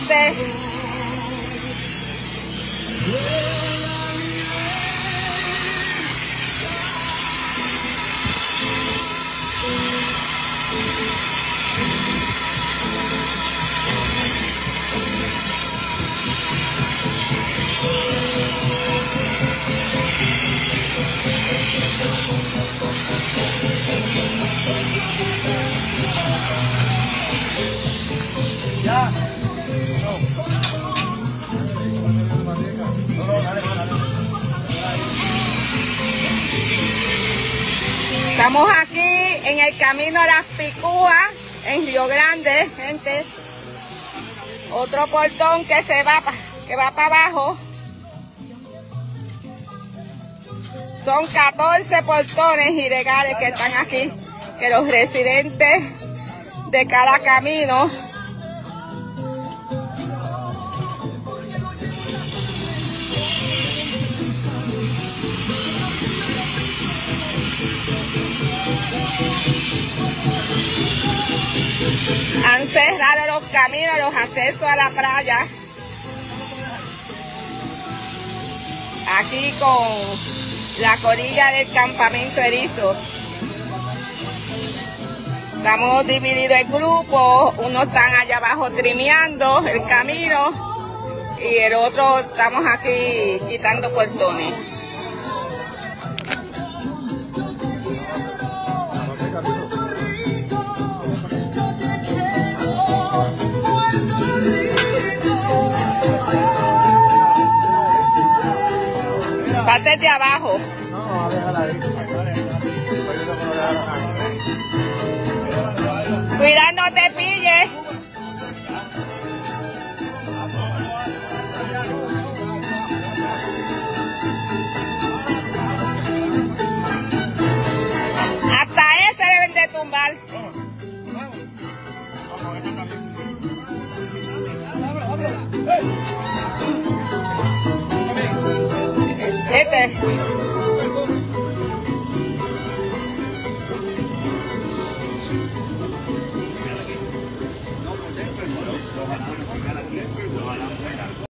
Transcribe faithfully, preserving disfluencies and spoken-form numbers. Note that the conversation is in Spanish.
este. Ya. Estamos aquí en el camino a Las Picúas, en Río Grande, gente. Otro portón que se va, que va para abajo. Son catorce portones ilegales que están aquí, que los residentes de cada camino han cerrado los caminos, los accesos a la playa. Aquí con la corilla del campamento Erizo. Estamos divididos en grupos, unos están allá abajo trimeando el camino y el otro estamos aquí quitando portones. Parte de abajo. No, a dejar ahí. Cuidado, no te pilles. Hasta ese deben de tumbar. Este.